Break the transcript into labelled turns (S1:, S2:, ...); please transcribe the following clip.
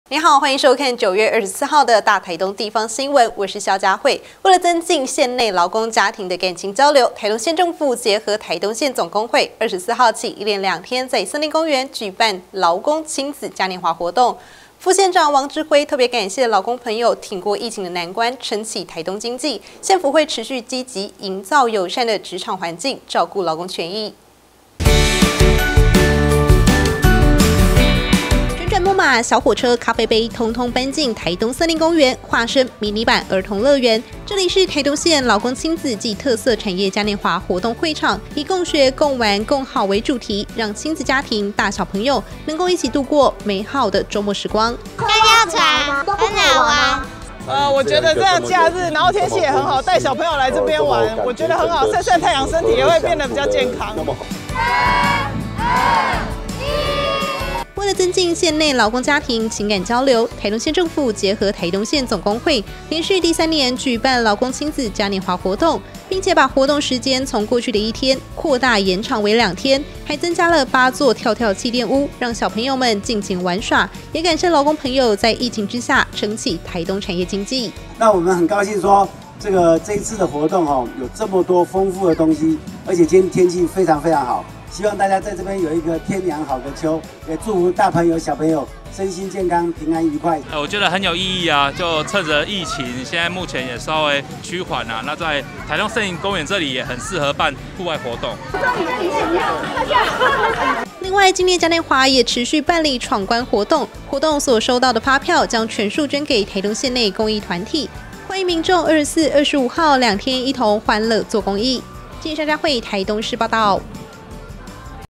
S1: 你好，欢迎收看9月24号的大台东地方新闻，我是肖佳慧。为了增进县内劳工家庭的感情交流，台东县政府结合台东县总工会，24号起一连2天在森林公园举办劳工亲子嘉年华活动。副县长王志辉特别感谢劳工朋友挺过疫情的难关，撑起台东经济。县府会持续积极营造友善的职场环境，照顾劳工权益。木马、小火车、咖啡杯，通通搬进台东森林公园，化身迷你版儿童乐园。这里是台东县劳工亲子及特色产业嘉年华活动会场，以共学、共玩、共好为主题，让亲子家庭、大小朋友能够一起度过美好的周末时光。
S2: 跳跳船很好玩。
S3: 我觉得这样假日，然后天气也很好，带小朋友来这边玩，我觉得很好，晒晒太阳，身体也会变得比较健康。
S1: 为了增进县内劳工家庭情感交流，台东县政府结合台东县总工会，连续第3年举办劳工亲子嘉年华活动，并且把活动时间从过去的1天扩大延长为2天，还增加了8座跳跳气垫屋，让小朋友们尽情玩耍。也感谢劳工朋友在疫情之下撑起台东产业经济。
S4: 那我们很高兴说，这一次的活动有这么多丰富的东西，而且今天天气非常非常好。希望大家在这边有一个天凉好的秋，也祝福大朋友小朋友身心健康、平安愉快。
S5: 我觉得很有意义啊！就趁着疫情，现在目前也稍微趋缓啊。那在台东森林公园这里也很适合办户外活动。
S1: 另外，今年嘉年华也持续办理闯关活动，活动所收到的发票将全数捐给台东县内公益团体，欢迎民众24、25号2天一同欢乐做公益。记者肖佳慧台东市报道。